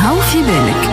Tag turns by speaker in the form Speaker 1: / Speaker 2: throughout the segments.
Speaker 1: هاو في بالك.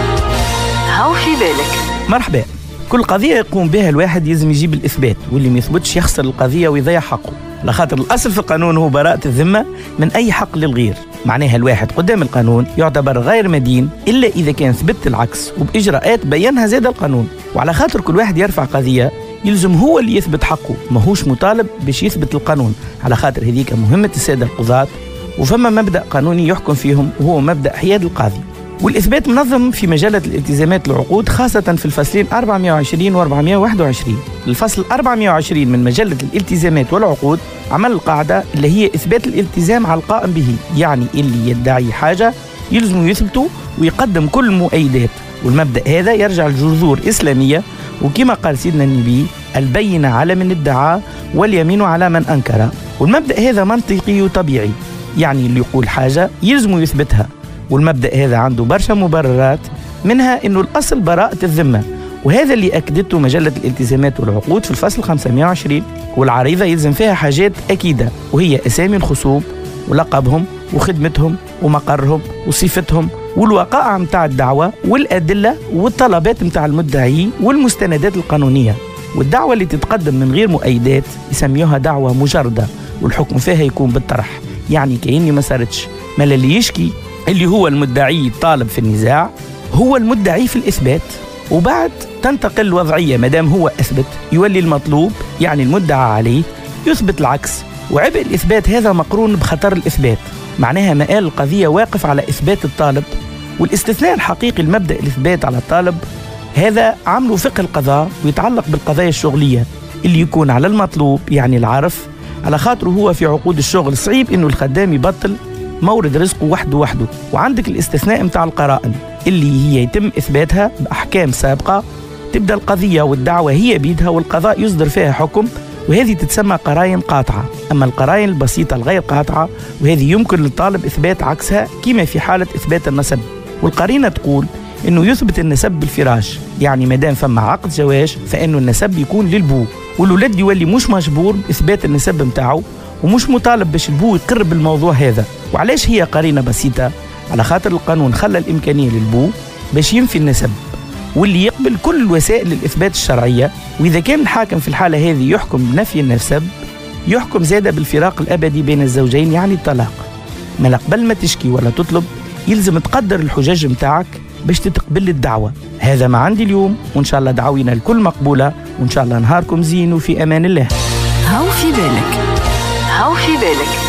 Speaker 1: هاو في بالك.
Speaker 2: مرحبا. كل قضية يقوم بها الواحد يلزم يجيب الإثبات، واللي ما يثبتش يخسر القضية ويضيع حقه، لخاطر الأصل في القانون هو براءة الذمة من أي حق للغير. معناها الواحد قدام القانون يعتبر غير مدين إلا إذا كان ثبت العكس وبإجراءات بينها زاد القانون. وعلى خاطر كل واحد يرفع قضية يلزم هو اللي يثبت حقه، ماهوش مطالب باش يثبت القانون، على خاطر هذيك مهمة السادة القضاة، وفما مبدأ قانوني يحكم فيهم وهو مبدأ حياد القاضي. والإثبات منظم في مجلة الالتزامات العقود، خاصة في الفصلين 420 و 421. الفصل 420 من مجلة الالتزامات والعقود عمل القاعدة اللي هي إثبات الالتزام على القائم به، يعني اللي يدعي حاجة يلزم يثبته ويقدم كل المؤيدات. والمبدأ هذا يرجع لجذور إسلامية، وكما قال سيدنا النبي: البينة على من ادعى واليمين على من أنكر. والمبدأ هذا منطقي وطبيعي، يعني اللي يقول حاجة يلزم يثبتها. والمبدأ هذا عنده برشا مبررات، منها إنه الأصل براءة الذمة، وهذا اللي أكدته مجلة الالتزامات والعقود في الفصل 520. والعريضة يلزم فيها حاجات أكيدة، وهي أسامي الخصوم ولقبهم وخدمتهم ومقرهم وصفتهم والوقائع متاع الدعوة والأدلة والطلبات متاع المدعي والمستندات القانونية. والدعوة اللي تتقدم من غير مؤيدات يسميوها دعوة مجردة، والحكم فيها يكون بالطرح، يعني كأني ما صارتش. ما اللي يشكي اللي هو المدعي الطالب في النزاع هو المدعي في الإثبات، وبعد تنتقل الوضعية. مدام هو أثبت يولي المطلوب يعني المدعى عليه يثبت العكس، وعبء الإثبات هذا مقرون بخطر الإثبات. معناها مآل القضية واقف على إثبات الطالب، والاستثناء الحقيقي لمبدأ الإثبات على الطالب هذا عمله فقه القضاء، ويتعلق بالقضايا الشغلية اللي يكون على المطلوب يعني العرف، على خاطر هو في عقود الشغل صعيب إنه الخدام يبطل مورد رزقه وحده. وعندك الاستثناء متاع القرائن اللي هي يتم إثباتها بأحكام سابقة، تبدأ القضية والدعوة هي بيدها والقضاء يصدر فيها حكم، وهذه تتسمى قرائن قاطعة. أما القرائن البسيطة الغير قاطعة وهذه يمكن للطالب إثبات عكسها، كما في حالة إثبات النسب. والقرينة تقول إنه يثبت النسب بالفراش، يعني مدام فما عقد زواج فإنه النسب يكون للبو، والولد يولي مش مجبور بإثبات النسب متاعه ومش مطالب باش البو يقرب الموضوع هذا. وعلاش هي قرينة بسيطة؟ على خاطر القانون خلى الإمكانية للبو باش ينفي النسب، واللي يقبل كل الوسائل للإثبات الشرعية. وإذا كان الحاكم في الحالة هذه يحكم بنفي النسب، يحكم زادة بالفراق الأبدي بين الزوجين، يعني الطلاق. ما قبل ما تشكي ولا تطلب يلزم تقدر الحجج متاعك باش تتقبل الدعوة. هذا ما عندي اليوم، وإن شاء الله دعوينا الكل مقبولة، وإن شاء الله نهاركم زين وفي أمان الله.
Speaker 1: هاو في بالك. هاو في بالك.